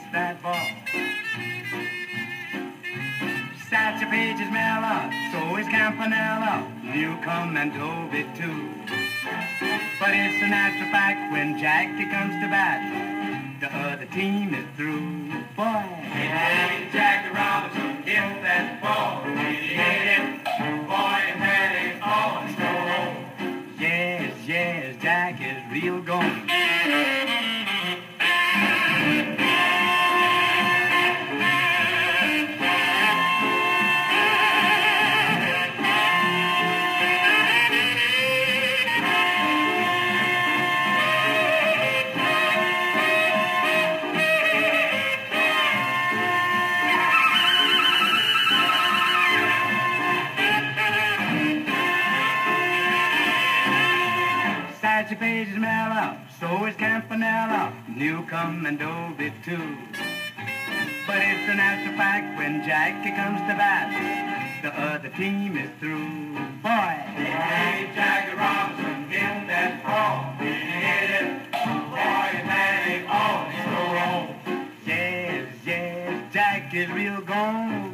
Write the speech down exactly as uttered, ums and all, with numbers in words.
that ball. Satchel Paige is mellow, so is Campanella. Newcomb and Toby too. But it's a natural fact when Jackie comes to bat, the other team is through. Boy, Hey, Jackie Robinson, hit that ball. He hit it, boy, and had it all in home. yes, yes, Jack is real gone. Satchel Paige is mellow, so is Campanella, Newcomb and Dobie too. But it's a natural fact when Jackie comes to bat, the other team is through. Boy, Hey, Jackie Robinson, hit that ball. He hit it, boy, and had it all in home. yes, yes, Jack is real gone.